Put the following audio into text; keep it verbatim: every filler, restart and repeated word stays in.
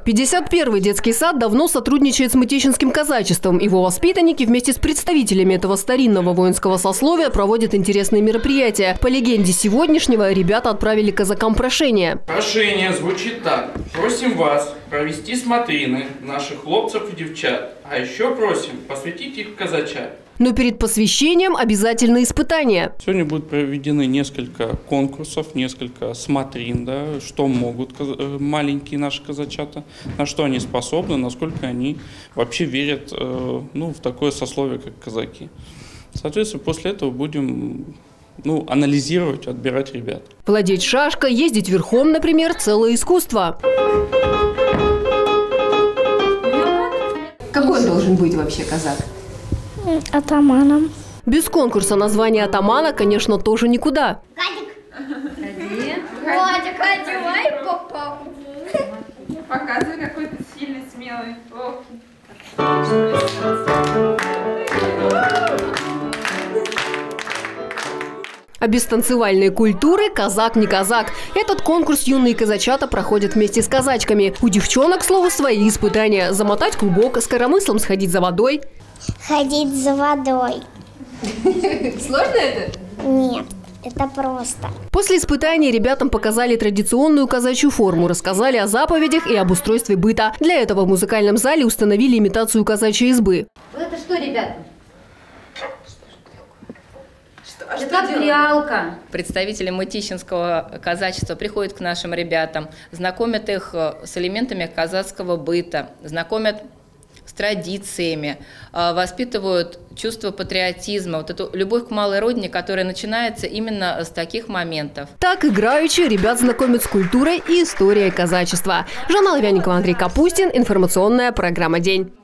пятьдесят первый детский сад давно сотрудничает с Мытищинским казачеством. Его воспитанники вместе с представителями этого старинного воинского сословия проводят интересные мероприятия. По легенде сегодняшнего, ребята отправили казакам прошение. Прошение звучит так. Просим вас провести смотрины наших хлопцев и девчат. А еще просим посвятить их в казачат. Но перед посвящением обязательно испытания. Сегодня будут проведены несколько конкурсов, несколько смотрин, да, что могут маленькие наши казачата, на что они способны, насколько они вообще верят ну, в такое сословие, как казаки. Соответственно, после этого будем ну, анализировать, отбирать ребят. Владеть шашкой, ездить верхом, например, целое искусство. Какой он должен быть вообще казак? Атаманом. Без конкурса название атамана, конечно, тоже никуда. Кадик. Кадик, одевай попа. Показывай, какой ты сильный, смелый, ловкий. А без танцевальной культуры казак не казак. Этот конкурс юные казачата проходят вместе с казачками. У девчонок, к слову, свои испытания. Замотать клубок, с коромыслом сходить за водой. Ходить за водой. Сложно это? Нет, это просто. После испытаний ребятам показали традиционную казачью форму, рассказали о заповедях и об устройстве быта. Для этого в музыкальном зале установили имитацию казачьей избы. Вот это что, ребята? А что это прялка. Представители мытищинского казачества приходят к нашим ребятам, знакомят их с элементами казацкого быта, знакомят с традициями, воспитывают чувство патриотизма, вот эту любовь к малой родине, которая начинается именно с таких моментов. Так играючи ребят знакомят с культурой и историей казачества. Жанна Лавяникова, Андрей Капустин. Информационная программа «День».